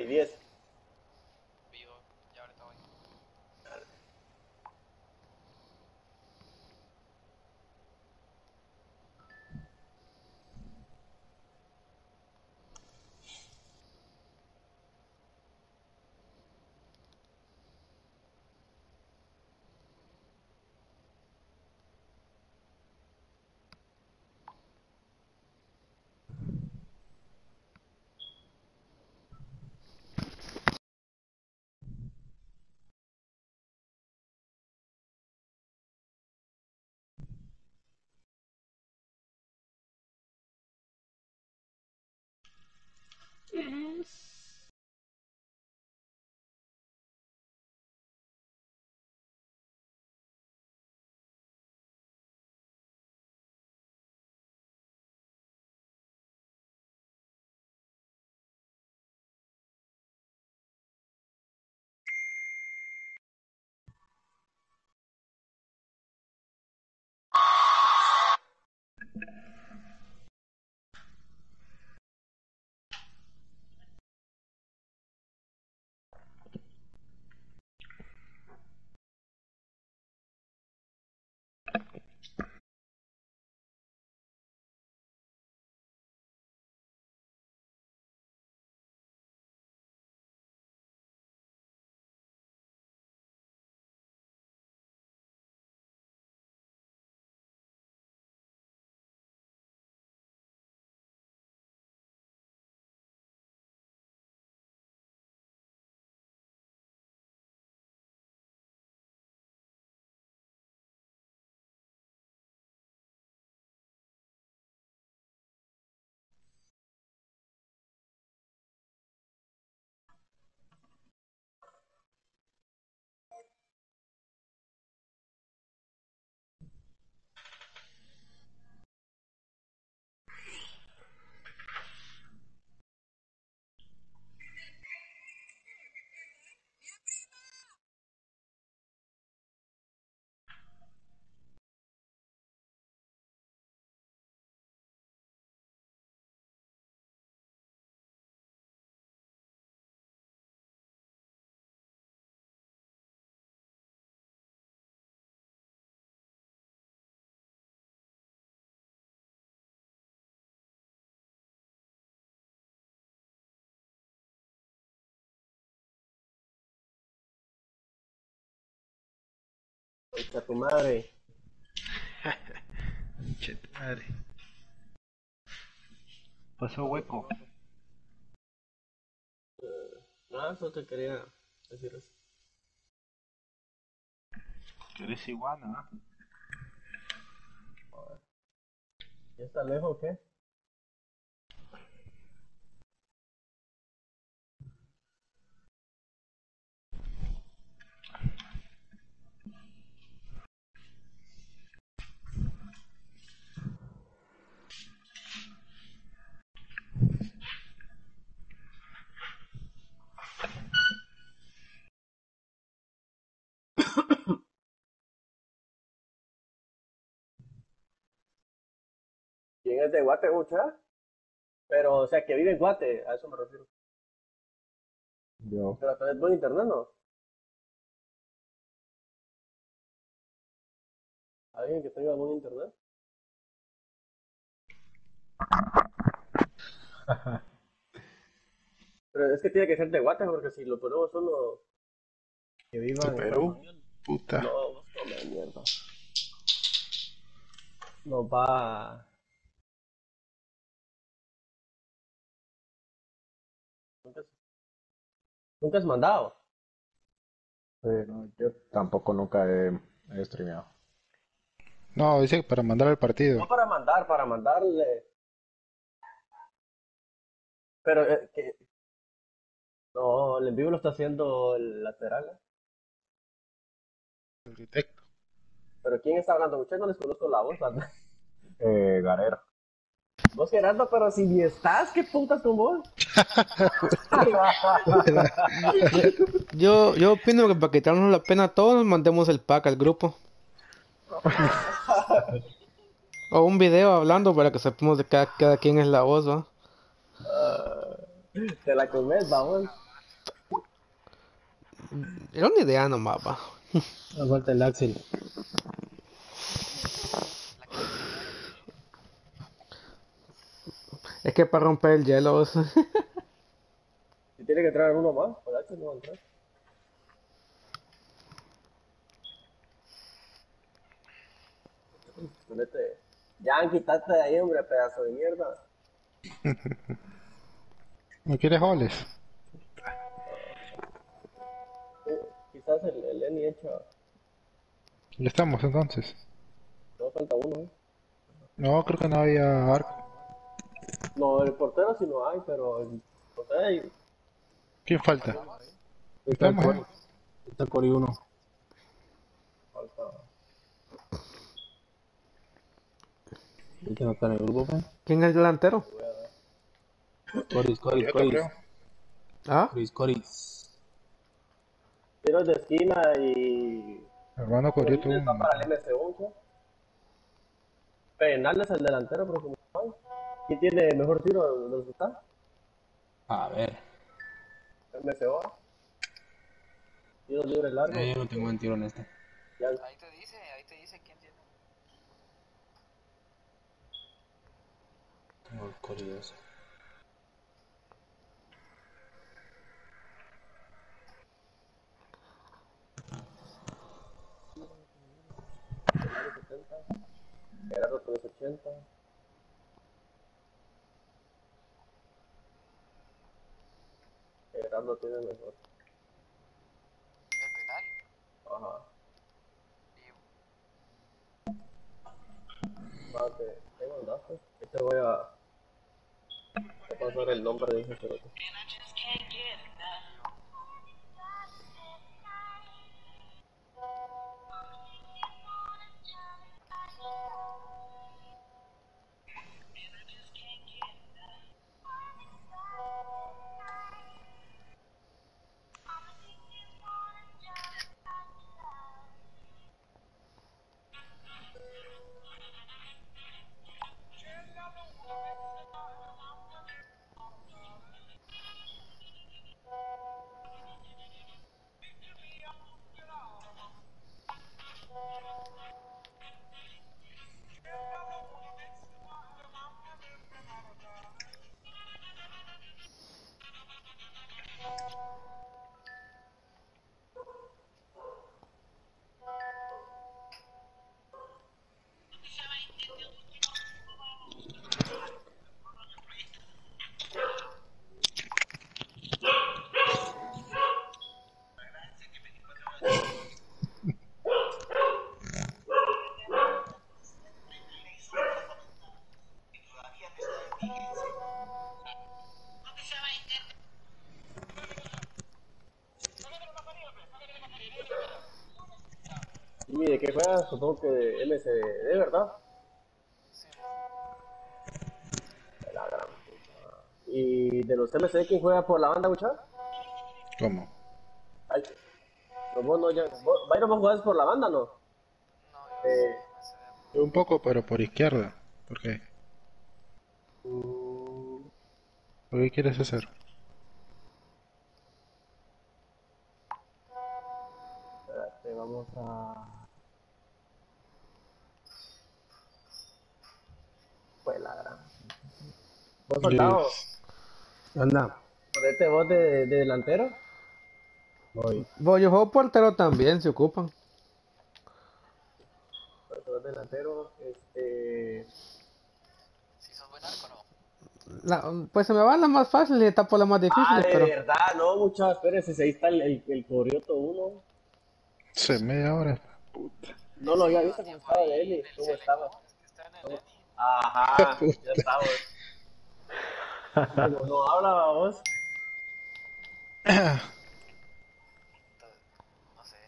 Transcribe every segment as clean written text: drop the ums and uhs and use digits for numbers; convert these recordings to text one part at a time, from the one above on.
10. Vivo, ya ahorita voy. Echa tu madre. Che, tu madre. Pasó hueco. Nada, solo te quería decir eso. Que eres iguana, ¿eh? ¿Ya está lejos o qué? ¿Quién es de Guate, mucha? Pero, o sea, que vive en Guate, a eso me refiero. Yo. Pero tenés buen internet, ¿no? ¿Alguien que tenga buen internet? Pero es que tiene que ser de Guate, porque si lo ponemos uno que viva De en Estados Perú, Unidos, puta. no, come mierda. Nos va... ¿Nunca, nunca has mandado? No, yo tampoco nunca he streameado. No, dice para mandar al partido. No para mandar, para mandarle. Pero que... No, el en vivo lo está haciendo el lateral. El directo. Pero ¿quién está hablando? Muchachos, no les conozco la voz. ¿Verdad? Garero. Vos Gerardo, pero si ni estás, ¿qué putas con vos? Yo opino que para quitarnos la pena a todos, mandemos el pack al grupo. O un video hablando para que sepamos de cada quien es la voz, ¿va? Te la comes, vamos. Era una idea nomás, va. Me falta el Axel. Es que para romper el hielo, Si tiene que traer uno más, el Axel no va a entrar. Ponete. Ya, quitaste de ahí, hombre, pedazo de mierda. ¿No quieres goles? Quizás el Eni echa. Ya estamos entonces. No falta uno, ¿eh? No, creo que no había arco. No, el portero sí no hay, pero o sea, ¿Quién falta? está el Estamos, Cori. Está el Cori uno. Falta. ¿Y que no está en el grupo, pues? ¿quién es el delantero? Coris, Yo creo. ¿Ah? Coris. Tiros de esquina y. Hermano Corio tuvo Está un... para el MS11. Penales al delantero, pero como no hay. ¿Quién tiene mejor tiro de los que está? A ver, MSO. Tiros libres largos. yo no tengo buen tiro en este. Ya. Ahí te dice quién tiene. Tengo el curioso. Penales 70. Gerardo 380. Gerardo tiene mejor. El penal. Ajá. Y Mate, tengo el dato. Este voy a pasar el nombre de ese cerote. ¿Y de qué juegas? Supongo que de MSD, ¿verdad? sí, De la gran puta. ¿Y de los MSD quién juega por la banda, muchacha? ¿Cómo? Ay, no, vos no, ya, vos, Byron, vos jugás por la banda, ¿no? no, Eh, yo se ve. Yo un poco, pero por izquierda. ¿Por qué? ¿Por qué quieres hacer? espérate, vamos a... Pues la gran... ¿Vos soldado? Yes. Anda. ¿Ponete vos de delantero? Voy. Bueno, yo juego portero también, se ocupan. Ponete vos delantero, Si sos buen arco, no. Pues se me van las más fáciles y tapo las más Ah, difíciles, de pero... verdad, no, muchachos, espérense, ahí está el Corioto 1. Hace media hora. Puta. No lo había visto cómo estaba de Eli, cómo estaba. Es que está en el Eni. Ajá, ya estamos. Como no habla vos. Entonces, no sé.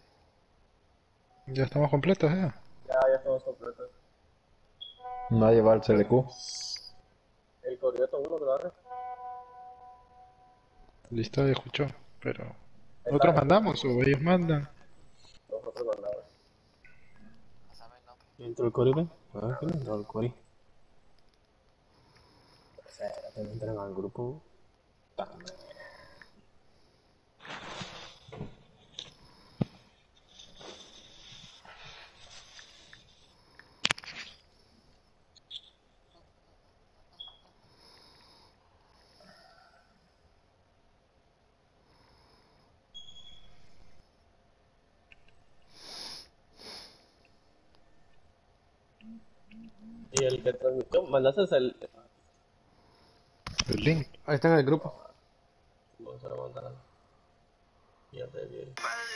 Ya estamos completos, ¿eh? Ya estamos completos. Nadie va al CLQ. El Corioto 1 que lo agarre. Listo, ya escuchó. Pero... Ahí ¿Nosotros está, mandamos o ellos mandan? nosotros mandamos. Pásame el nombre. ¿Entró el Cori, ven? Ah, ¿quién entró el Cori? O sea, ya te entran al grupo. Y el que transmitió, mandaste El link. Ahí está en el grupo. vamos a mandar. Ya te vi.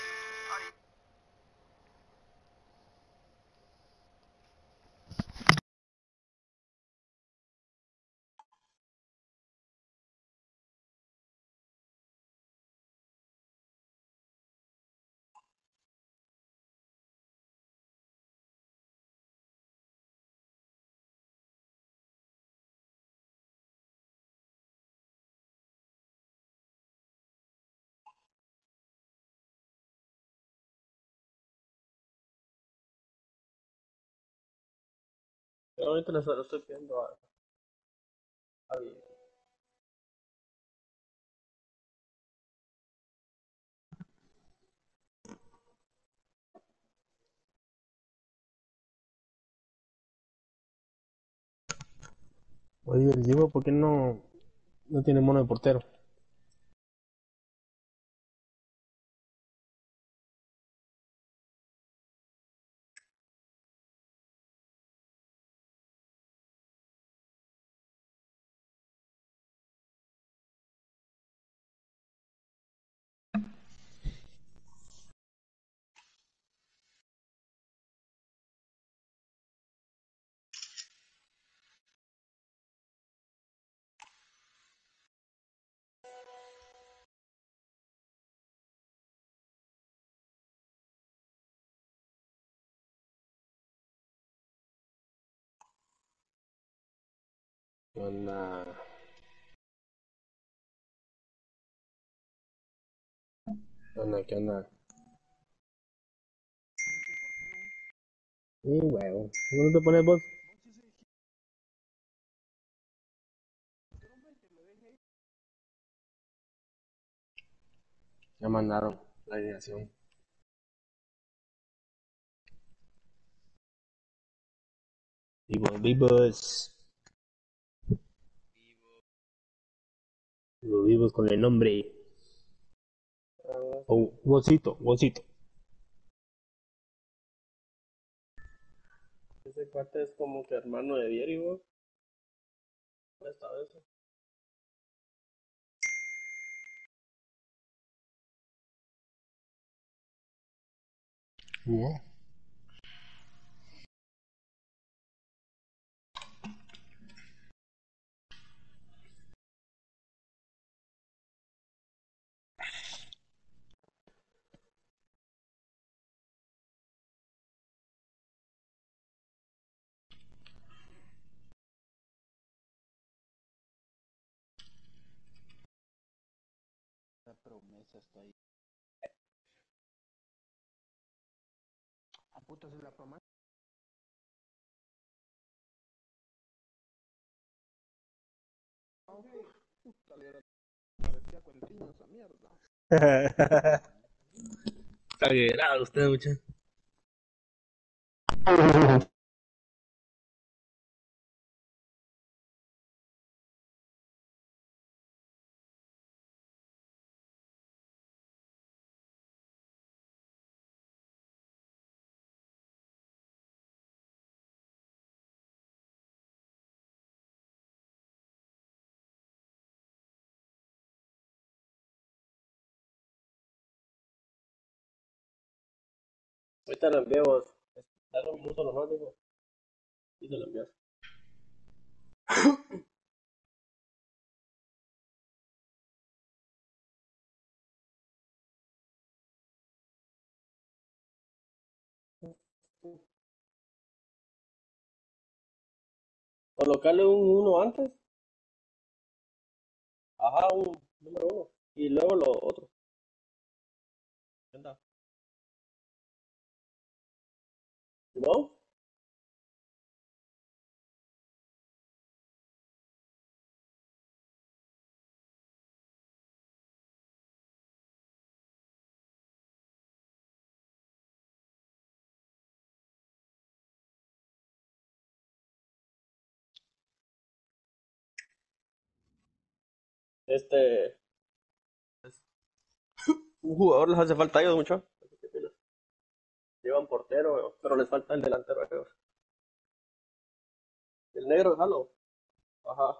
Pero ahorita lo estoy viendo a Oye, el Diego, ¿por qué no tiene mono de portero? ¿Qué onda? ¿Qué onda? ¿Qué onda? Huevo. ¿Cómo no te pones vos? Ya mandaron la alineación. Vivos, vivos. Vivos, vivos con el nombre. Oh, Wosito, Wosito. Ese cuate es como que hermano de Diego. ¿Dónde está eso? Wow. La promesa está ahí. ¿A puta es la promesa? Exagerado usted, muchacho. Ahorita lo envío vos. Dale un minuto nomás, digo. Y se lo envías. Colocarle un uno antes. Ajá, un número uno. Y luego lo otro. ¿Qué onda? ¿No? Este. Un jugador les hace falta a ellos mucho. Llevan portero, pero les falta el delantero a ellos. negro, déjalo. Ajá.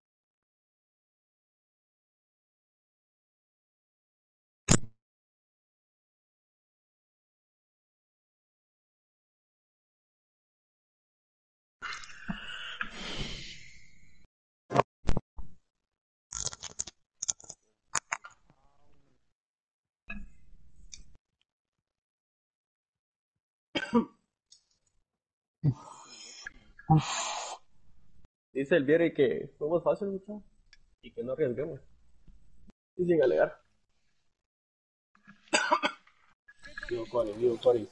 Dice el Vieri que fuimos fácil, muchachos, y que no arriesguemos. Y sin alegar. Vivo Cori.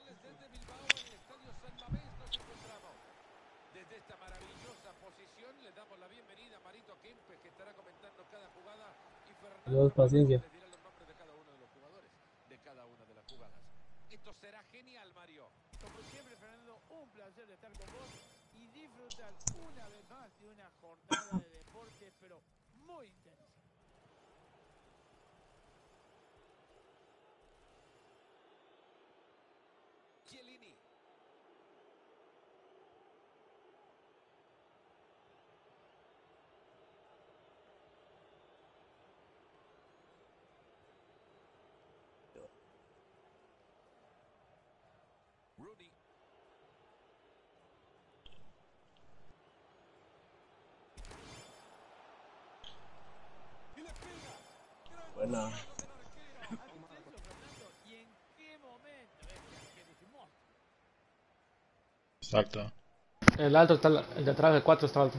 Desde esta maravillosa posición le damos la bienvenida a Marito Kempes, que estará comentando cada jugada, y Fernando Paciencia. les dirá los nombres de cada uno de los jugadores, de cada una de las jugadas. Esto será genial, Mario. Como siempre, Fernando, un placer de estar con vos y disfrutar una vez más de una jornada de deporte, pero muy intensa. Chiellini. Rooney. Y le pega. Buena. Ascenso, Fernando, ¿y en qué momento este arquero es un monstruo? Exacto. El alto está, el de atrás del 4 está alto.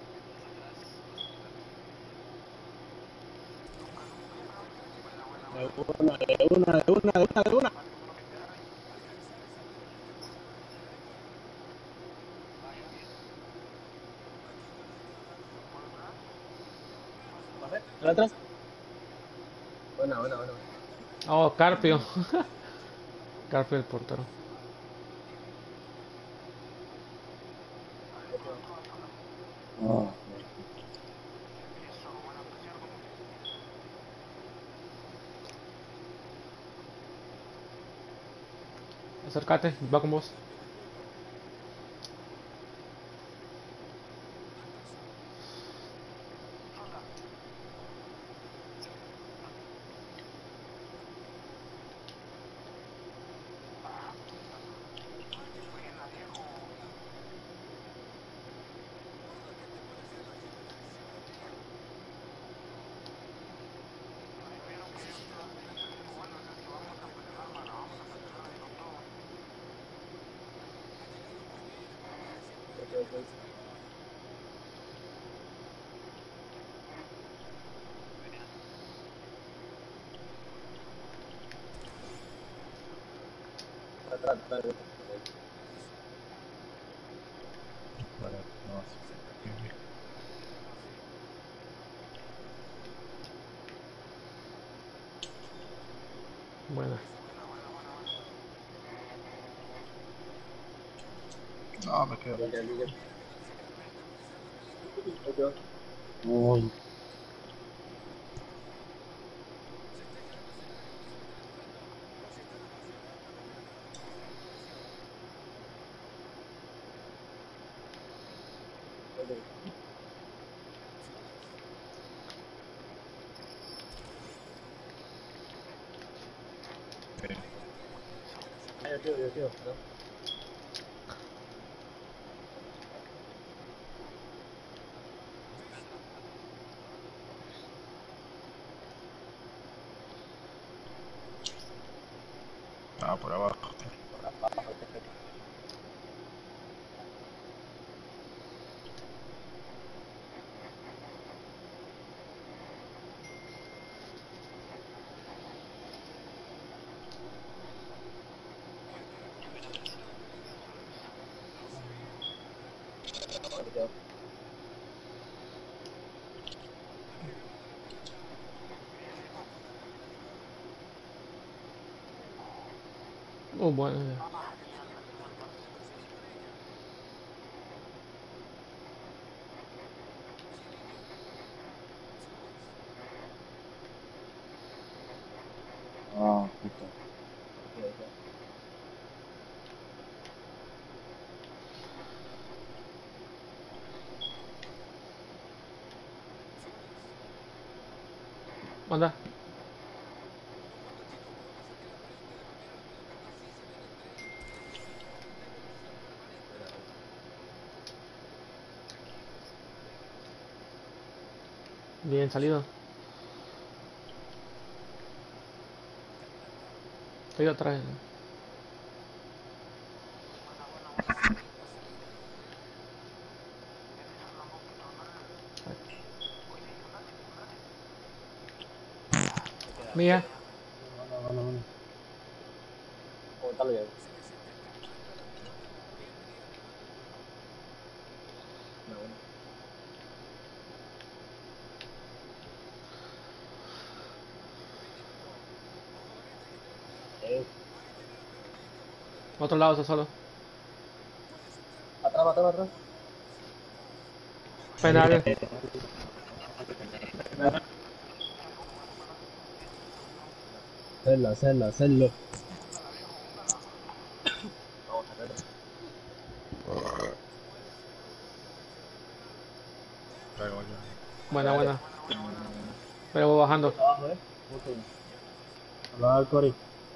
¿Atrás? Buena, buena, buena. Oh, Carpio. Carpio el portero. Ah, Acércate, va con vos. Atrás, atrás. vale, no, sí. Buena. No, me quedo. Uy, Yo tío. ¿No? Ah, por abajo. Buena. ah, puta. Anda. Bien salido. Estoy atrás. Mía. Aguantalo ya. No, bueno. Otro lado está solo. Atrás, atrás, atrás. Penal. Hacerlo. Vamos a ver. Traigo yo. Buena, Dale. buena. Pero voy bajando. Abajo, mucho. Hola, Cory.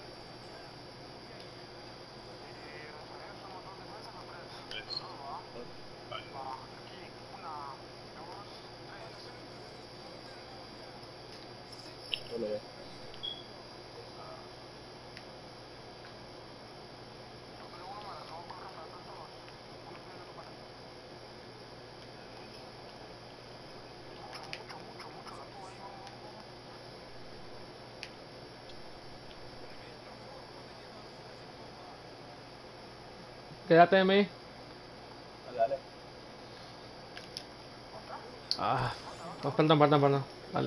Bueno, ya. Quédate en mí. Dale, dale. Ah. Oh, perdón, perdón, perdón. Vale.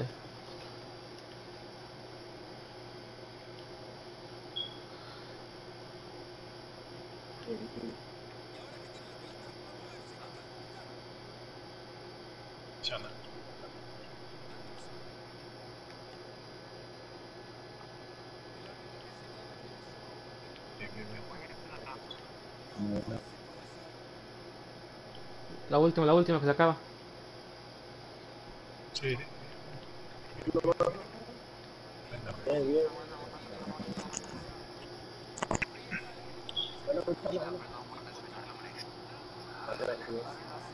Chana. Bien, bien, bien. La última que se acaba. Sí. Venga. Bien, bien. Bueno, pues, dale, dale. Dale, dale, bien.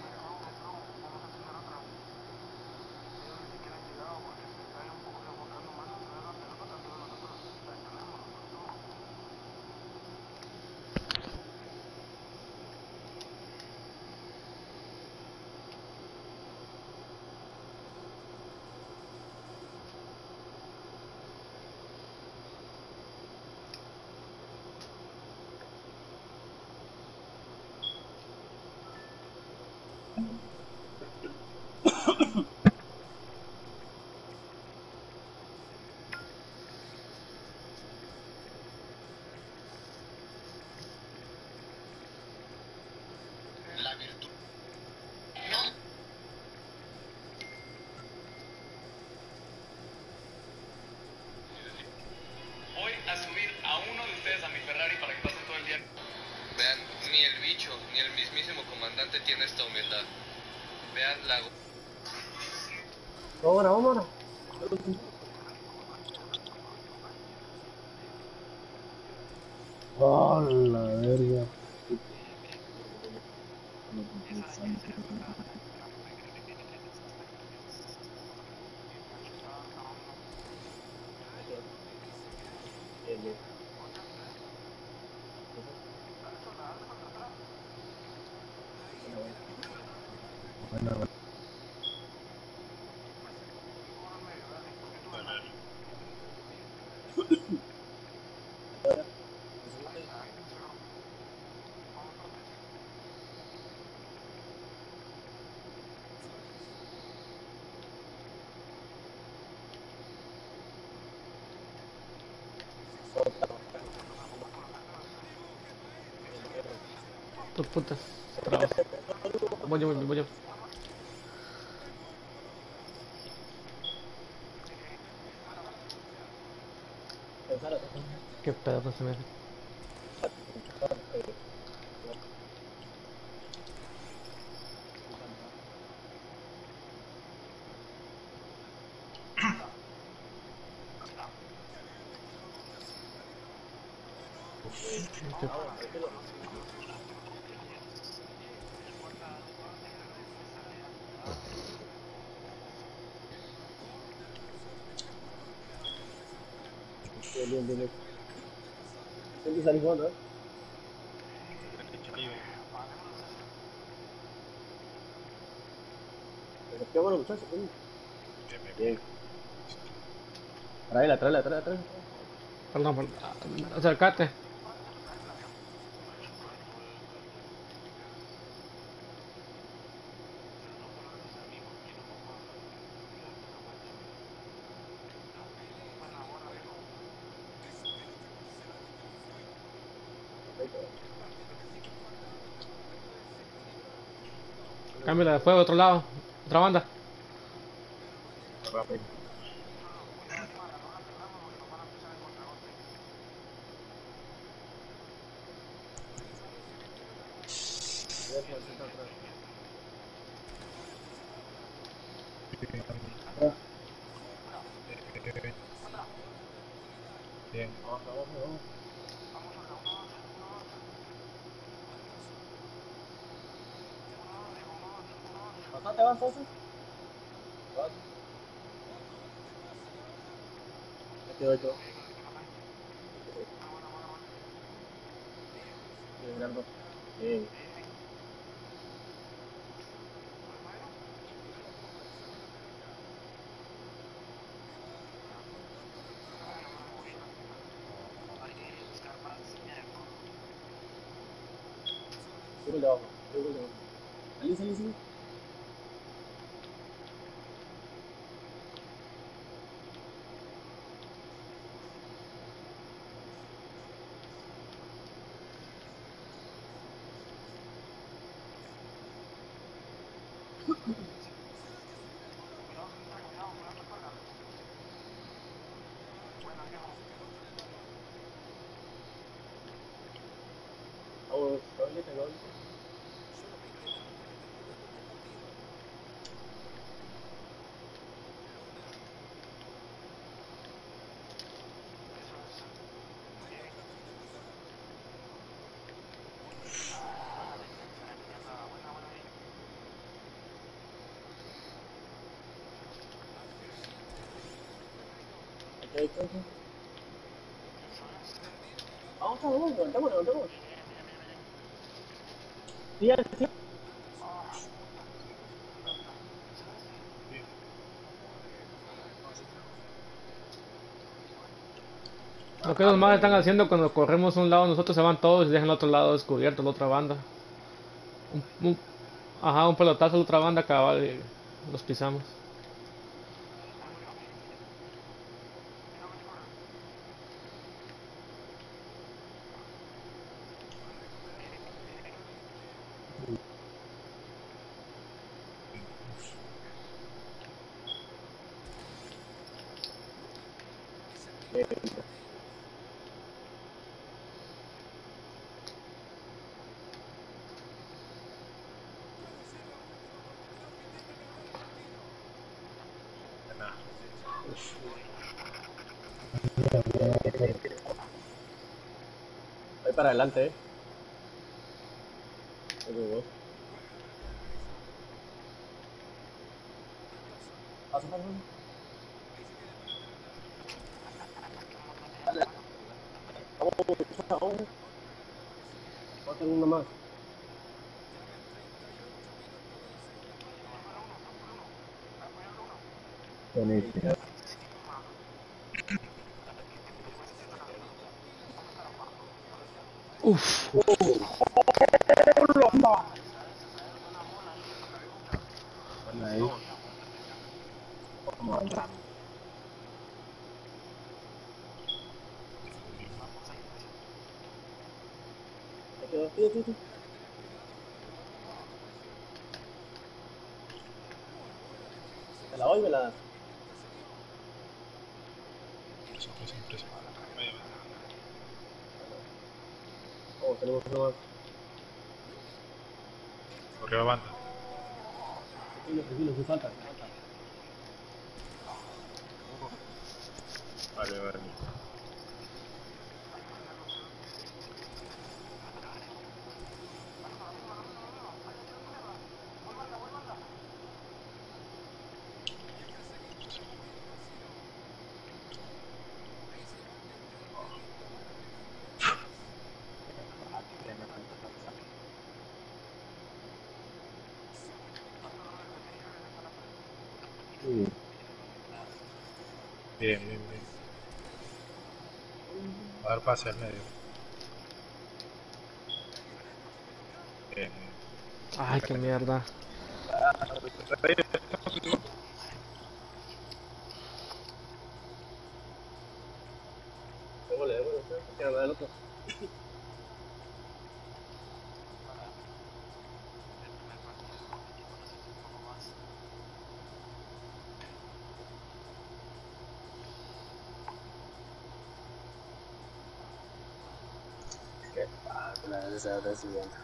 Voy a subir a uno de ustedes a mi Ferrari para que pasen todo el día. Vean, ni el bicho, ni el mismísimo comandante tiene esta humildad. Vean la... Vámonos, vámonos. Oh, la verga. Bien, bien. Bueno, bueno. Tu putas. Trabas. Voy yo, voy yo. Pensar, Qué pedo con se me. Bien, bien, bien. Hay que salir jugando, ¿eh? Pero qué bueno, muchachos. Bien, bien, Bien. bien. Tráela, tráela, tráela, tráela. Perdón, acércate. Cámbiala después de otro lado. Otra banda. Rápido. Bien. Vamos, vamos, vamos. Pasate, vas, vas. Vas. Ya quedó hecho. Bien, Gerardo. Bien. Sigo el de abajo. Sigo el de abajo. Salí, salí, salí. Vamos, doble, doble. Ok, ok, ok. Vamos, vamos, levantamos, levantamos. Sí, ya, sí. Lo que los más están haciendo cuando corremos un lado, nosotros se van todos y dejan el otro lado descubierto, la otra banda. Un- ajá, un pelotazo a la otra banda, cabal, y los pisamos. De nada. Voy para adelante, Ok, vos. Pasa, pasa, pasa. Vamos, vamos. Vamos a hacer uno más. Buenísimo. Uf, Bueno, ahí. Vamos a Ya quedó, sí, sí, sí. Te la doy y me la das. Presa, presa, presa. Vaya, vaya. Oh, tenemos uno más. Corrió banda. Tranquilo, tranquilo, sí falta, sí falta. Vale, vale. Sí. Bien, bien, bien. A dar pase al medio. Bien, bien. Ay, qué mierda. Luego le debo, no sé, que hablar el otro. El primer partido competí conociendo un poco más. Qué padre, la de esa recibiendo.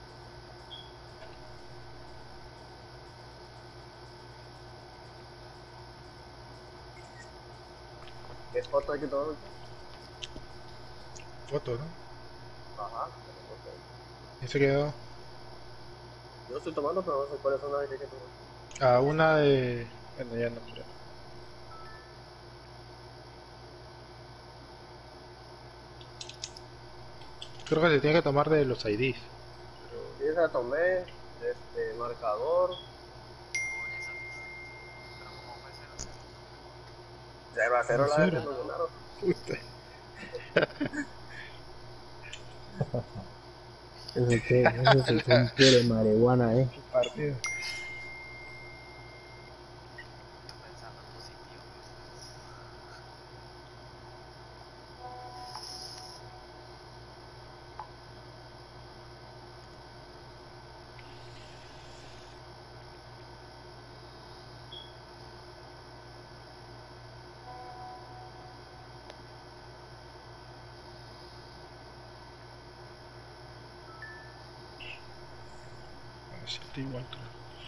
¿Qué foto hay que tomar? Foto, ¿no? Ajá. ¿Quién se quedó? Yo estoy tomando, pero no sé cuáles son las que hay que tomar. Ah, una de... Bueno, ya no, pero... Creo que se tiene que tomar de los IDs. Pero... Sí, esa tomé, marcador, Gol es asistencia. Pero como fue 0-0, no fue gol. 0-0 la vez Cero. nos ganaron. Puta. Eso que, eso que son pure marihuana, Qué partido. Tú pensando en positivo que estás. Me siento igual, creo.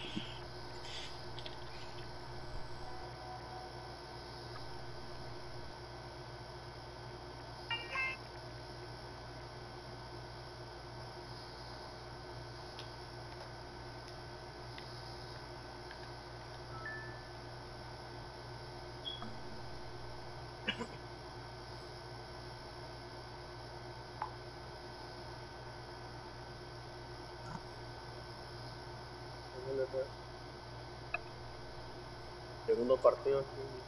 Segundo partido.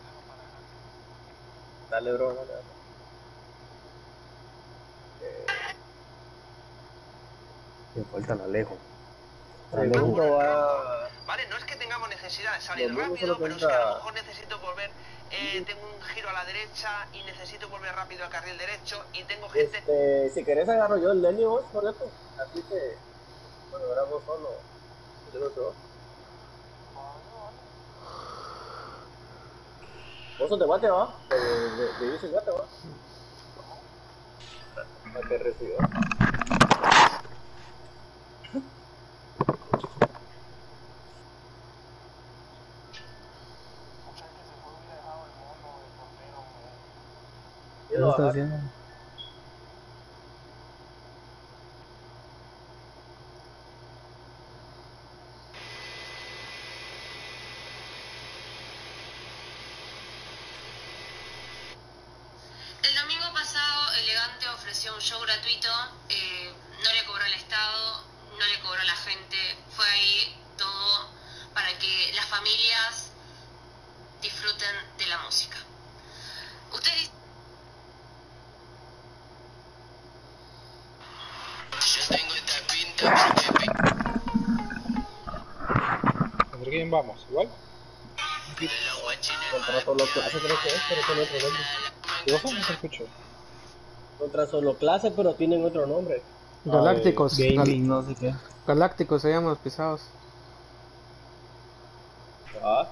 Dale, bro, dale, dale. Me faltan Alejo. Segundo va... Vale, no es que tengamos necesidad de Lo salir mismo, rápido, solo que pero es que a lo entra... mejor necesito volver, tengo un giro a la derecha y necesito volver rápido al carril derecho y tengo gente... si querés agarro yo el Lenny vos, por eso. Así que... Bueno, ahora vos solo. Yo no sé vos. Vos sos de Guate, ¿va? Vivís en Guate, ¿va? Para que reciba. ¿Qué se está haciendo? El domingo pasado, Elegante ofreció un show gratuito, no le cobró al Estado, no le cobró a la gente, fue ahí todo para que las familias disfruten de la música. Ustedes ¿Contra quién vamos? ¿Igual? Contra solo clase creo que es, pero tiene otro nombre. ¿Qué cosa? No te escucho. Contra solo clase, pero tienen otro nombre. Galácticos. Gaming, no sé qué. Galácticos se llaman los pisados. Ah.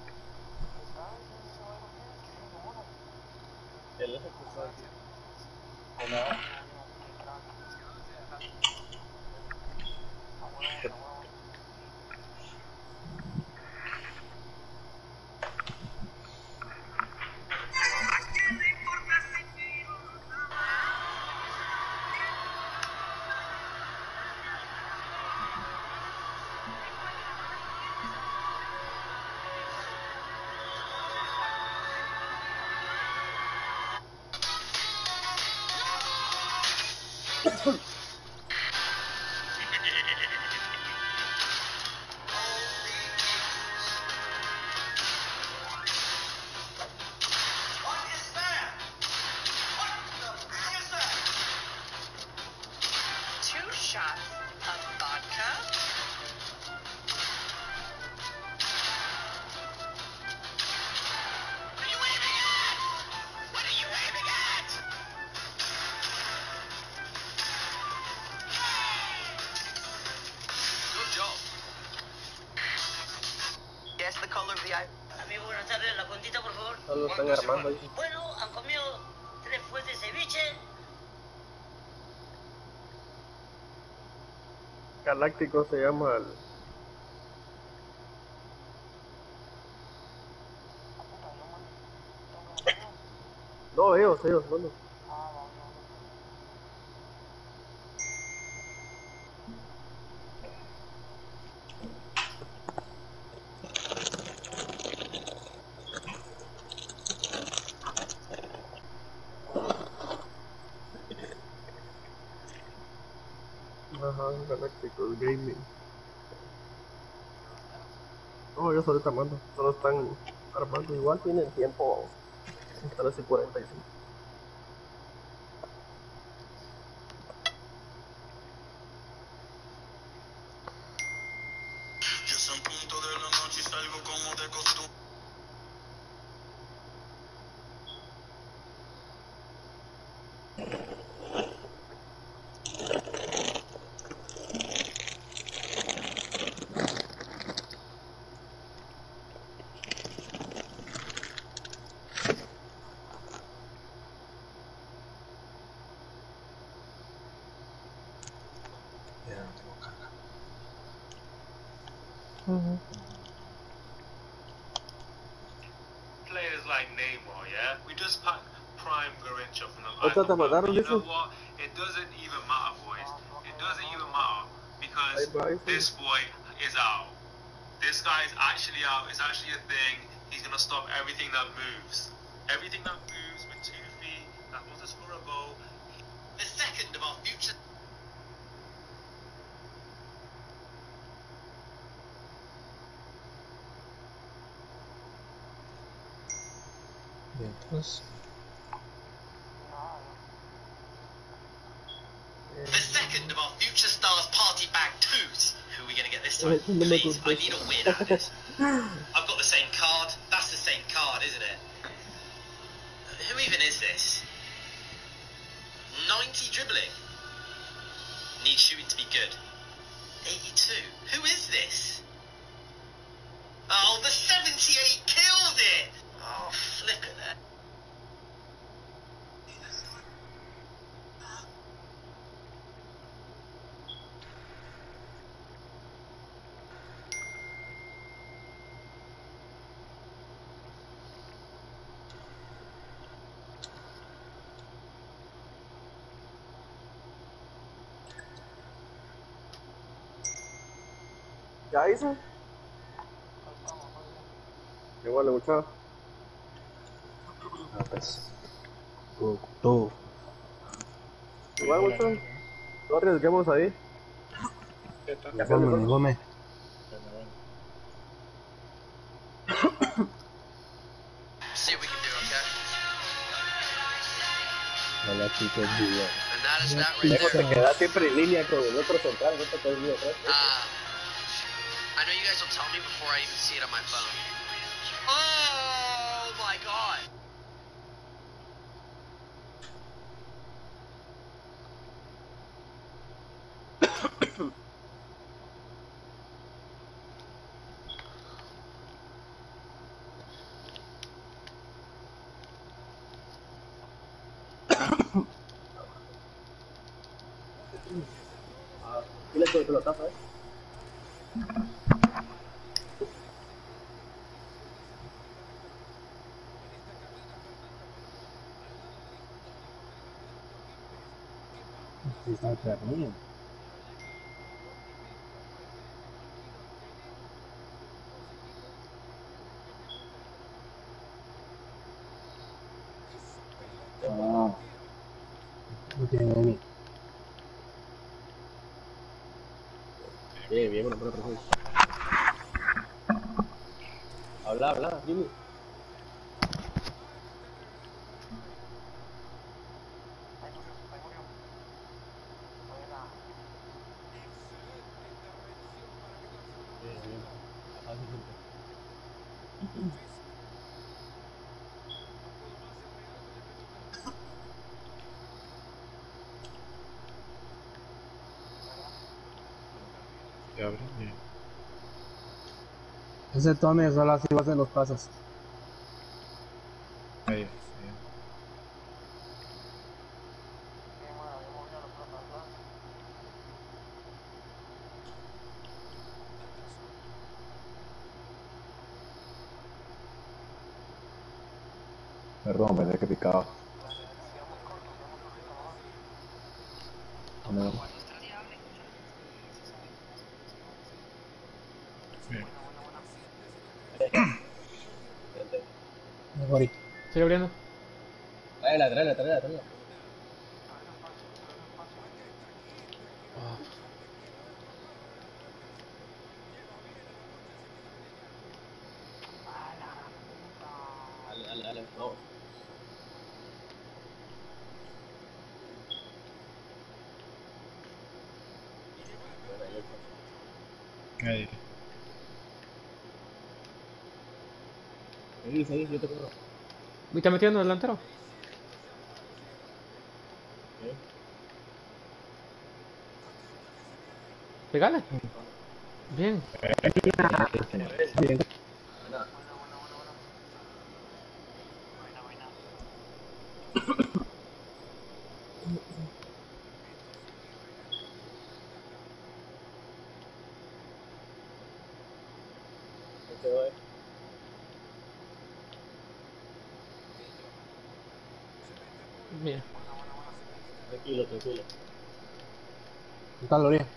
Él es el que está aquí. De nada. color of the eye. Amigo, buenas tardes. La cuentita, por favor. Solo están armando ahí. Bueno, han comido 3 fuertes ceviche. Galáctico se llama el... No, ellos, bueno. Ajá, Galácticos Gaming. No, ellos ahorita mando. Solo están armando. Igual tienen tiempo hasta las 45. Yo soy un punto de la noche y salgo como de costumbre. Players like Neymar, yeah? We just pack prime Garrincha from the ¿Otra te mandaron You eso? know what? It doesn't even matter, boys. It doesn't even matter because this boy is out. This guy is actually out. It's actually a thing. He's gonna stop everything that moves. Everything that moves with 2 feet, that wants to score a goal. The second of our future. The second of our future stars party bag twos. Who are we gonna get this time? Please, I need a win out of this. I've got the same card. That's the same card, isn't it? Who even is this? 90 dribbling. Needs shooting to be good. 82. Who is this? Oh, the 78 killed it! Oh, flip it there. ¿Ya hizo? Igual, muchacho. Pues. Tú. Igual, muchacho. No arriesguemos ahí. Come. See what we can do, okay? Galácticos Video. And that is that right Luego te there. quedas siempre en línea con el otro central, no te puedes ir atrás. I know you guys will tell me before I even see it on my phone. Oh my god! Dile que te lo tapa, Está perdido. Ah. No tiene ni. Bien, bueno, buena presencia. Habla, Jimmy. Que abre. Bien. Ese Tony solo así va a hacer los pasos. Ahí. Perdón, pensé que picaba. No. Mejor. Sigue abriendo. Tráela. Dale, no. Ahí. Seguí, yo te corro. ¿Me está metiendo en el delantero? Pegale. Bien. Bien. Mira. Tranquilo. Está la orilla.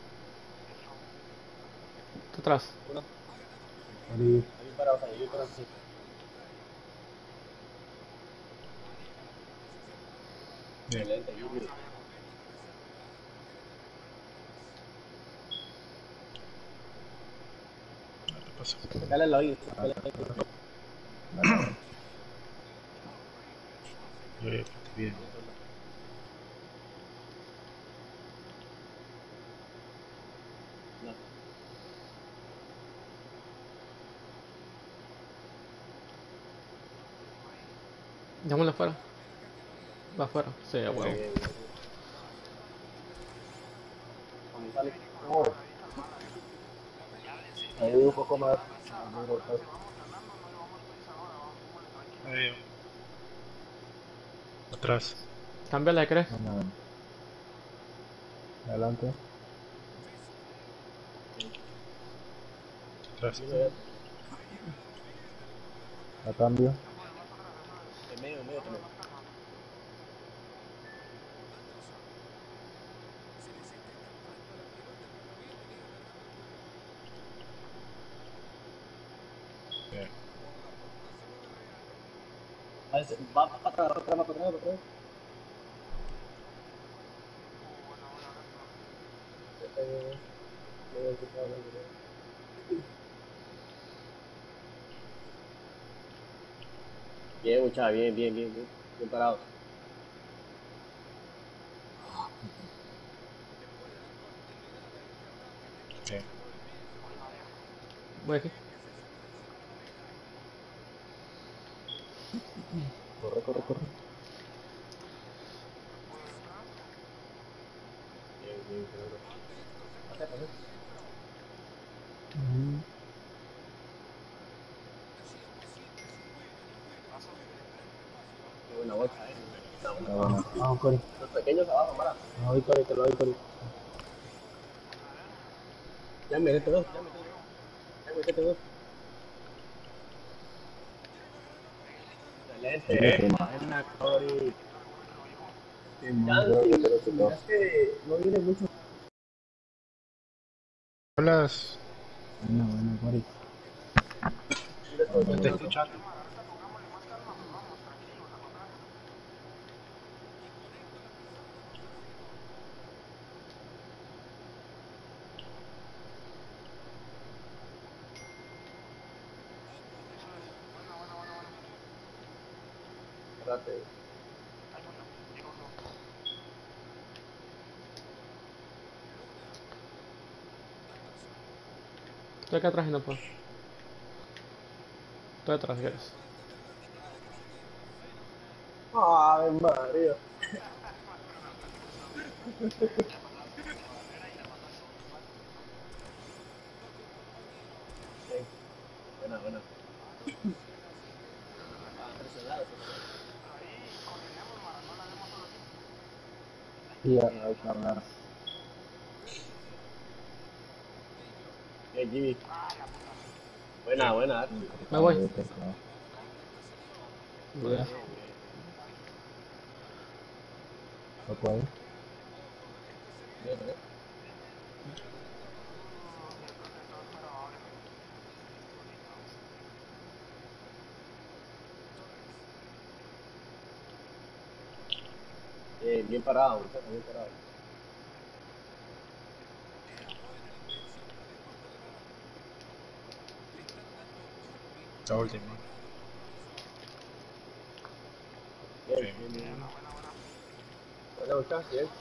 Está atrás. Ahí. Ahí parados. Excelente, Yuri. ¿Qué pasó? Dale al oído. Bien. Démoslo afuera. Va afuera. Sí, a huevo. Ahí un poco más. Ahí. Atrás. Cámbiala, ¿crees? Adelante. Atrás. A cambio. En medio también. Va para atrás. Bien, muchacha, bien parado. Bien. Voy aquí. Corre. Bien, claro. Pase. Qué buena bolsa, Vamos, Cori. Los pequeños abajo, mala. Voy, Cori, te lo doy, Cori. Ya metete dos. Excelente. Buena, Cori. Mirás que no viene mucho. Hablas. Bueno, Cori. No te escuchando. Rápido. Estoy acá atrás y no puedo. Estoy atrás, si quieres. Ay, María. Buena, buena. Y a cargar. Jimmy. Buena, buena. Me voy. Ya. ¿Toco ahí? Bien parado, bien parado. La última. Bien, bien, bien. Buena, muchachos, bien.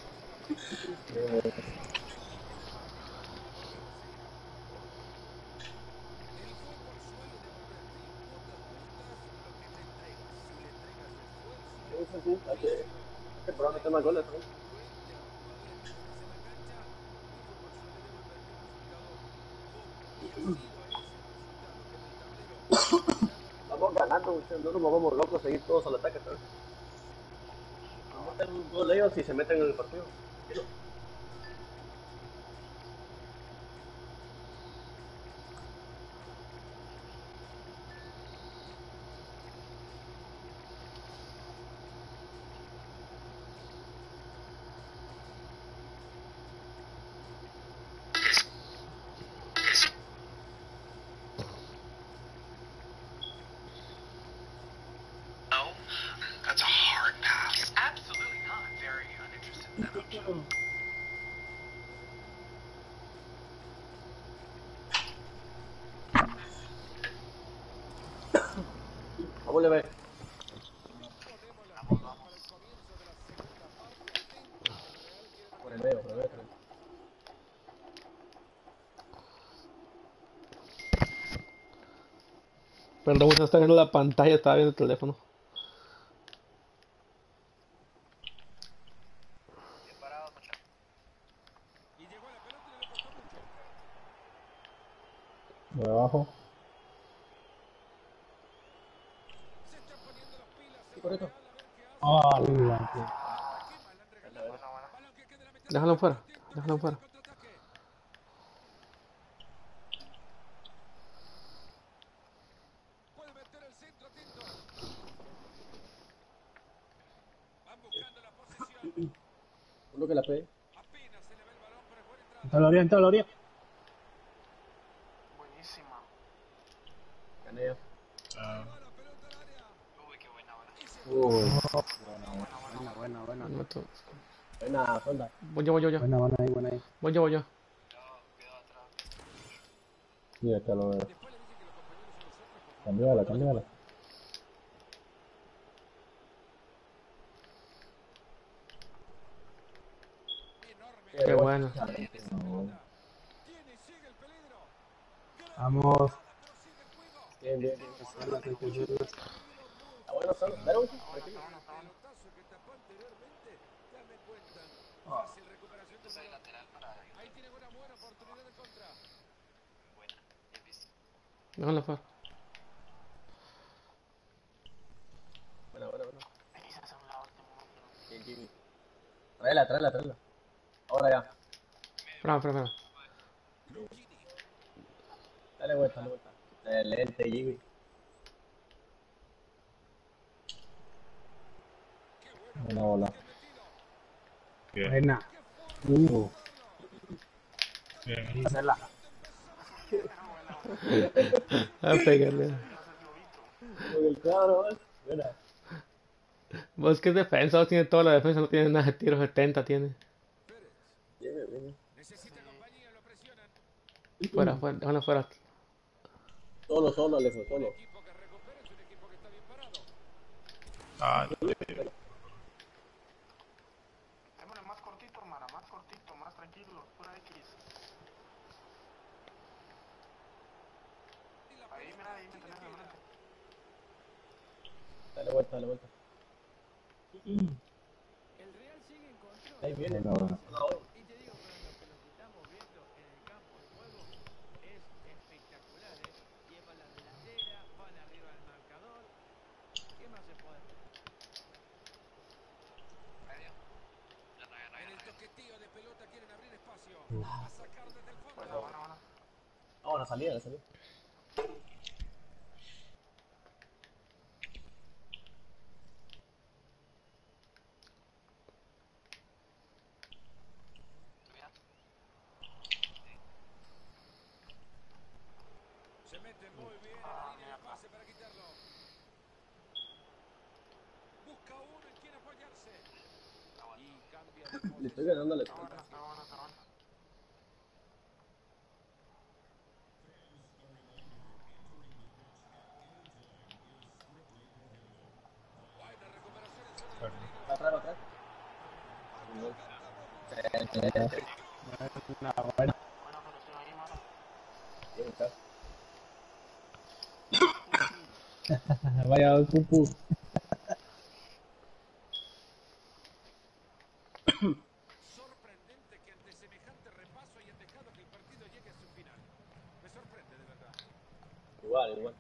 Sí, hay que probar meter más goles, ¿no? Vamos ganando, muchachos, no nos movamos locos, seguir todos al ataque, ¿sabes? Meten un gol de ellos y se meten en el partido. No, that's a hard pass. Absolutely not. Very uninterested in that option. Vamos a ver. Por el medio, por el medio. Perdón, no estaba viendo la pantalla, estaba viendo el teléfono. De abajo. Sí, correcto. Ah, la Déjalo fuera, déjalo fuera. Uno que la pegue. Entra la orilla. Buenísima. Gané yo. Uy, qué buena hora. Buena. Buena, sonda. Voy yo. Buena ahí. Voy yo. Sí, acá lo veo. Cambiala. Qué bueno. Vamos. Bien. Ah, bueno, solo. Dale, mucho. Tranquilo. Déjalo fuera. Buena. Bien, Jimmy. Tráela. Ahora ya. Espera. Dale vuelta. Excelente, Jimmy. Buena bola. Bien. Buena. Bien. Hacerla. A pegarle. Con el cuadro, buena. Vos que es defensa, vos tiene toda la defensa, no tiene nada de tiro, 70 tiene. Bien. Fuera, déjalo fuera. Solo, Alejo, solo. Ah, Démosle más cortito, hermana, más cortito, más tranquilo, pura X. Ahí, mira, ahí me tenés de frente. Dale vuelta. El Real sigue en control. Ahí viene. Buena. Y te digo, Fernando, que lo que estamos viendo en el campo de juego es espectacular, ¿eh? Lleva la delantera salida, la salida. Se mete muy bien en la línea de pase para quitarlo. Busca uno en quien apoyarse. Y cambia de Le estoy ganando la espalda. Atrás, atrás. Buena. Vaya pupu. sorprendente que ante semejante repaso hayan dejado que el partido llegue a su final. Me sorprende de verdad. Igual, igual.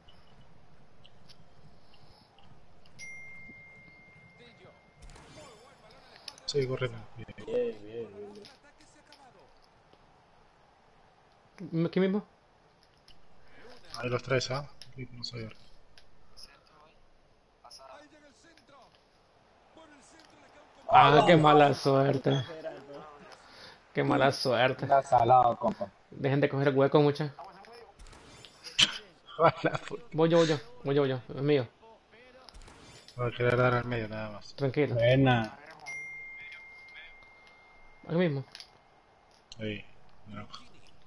Tillo. Muy buen balón a la espalda. Sí, corre bien. Bien, bien, bien. El ataque se ha acabado. ¿Aquí mismo? Ahí los tres, ¿ah? No sé. Ahí llega el centro. Por el centro le cae un Ah, qué mala suerte. Qué mala suerte. Está salado, compa. Dejen de coger hueco, mucha. Voy yo. Es mío. Voy a querer dar al medio nada más. Tranquilo. Buena. Aquí mismo. Ahí. Naranja.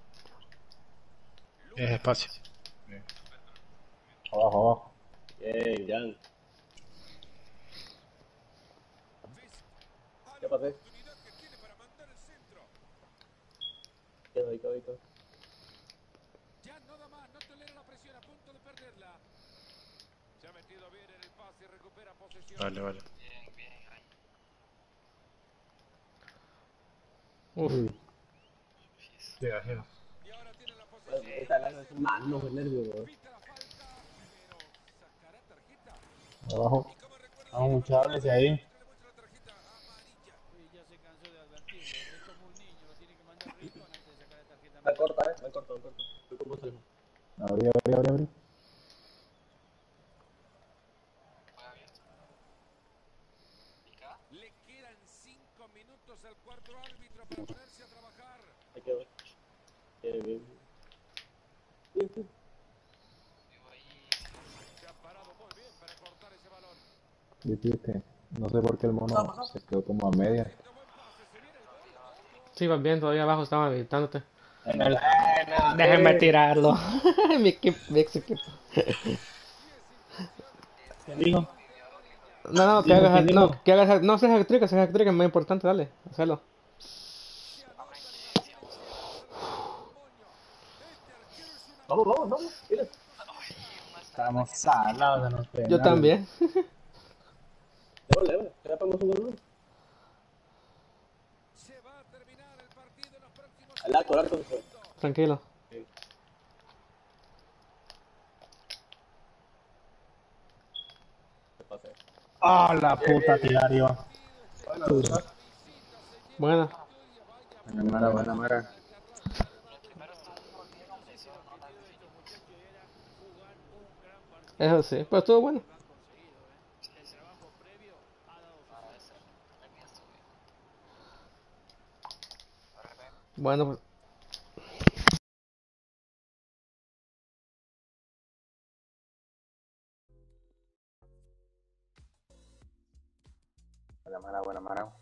Es espacio. Bien. Abajo, abajo. Bien, Jan. ¿Qué pasé? Quedo. Ya nada más, no tolera la presión, a punto de perderla. Se ha metido bien en el pase y recupera posesión. Vale. Uf. Sí, así no. Y ahora tiene la posesión. Esta lana es un mano, qué nervio, weón. Pita la falta, pero sacará tarjeta. Abajo. Vamos, muchachos, ahí. Le muestra la tarjeta amarilla. Y ya se cansó de advertirlo. Es como un niño, lo tiene que mandar Rincón antes de sacar la tarjeta. Va corta, va corto. Estoy con vos, Alejo. Abrí. Le quedan 5 minutos al cuarto árbitro para ponerse a trabajar. Ahí quedó. Bien. Se ha parado muy bien para cortar ese balón. Viste, no sé por qué el mono se quedó como a media. Sí, van bien, todavía abajo estaban evitándote. Déjenme tirarlo. mi ex equipo. ¿Qué dijo? No, que hagas, no, seas hat-trick, es muy importante, dale, hazlo. Vamos, mira. Estamos salados de los penales. Yo también. Lévale, ya ponemos un gol. Se va a terminar el partido en los próximos. Al arco. Tranquilo. Sí. ¿Qué pasa? ¡Ah, la puta tirario! Buena. Buena. Eso sí, pero estuvo bueno. Bueno, pues. Buena mara.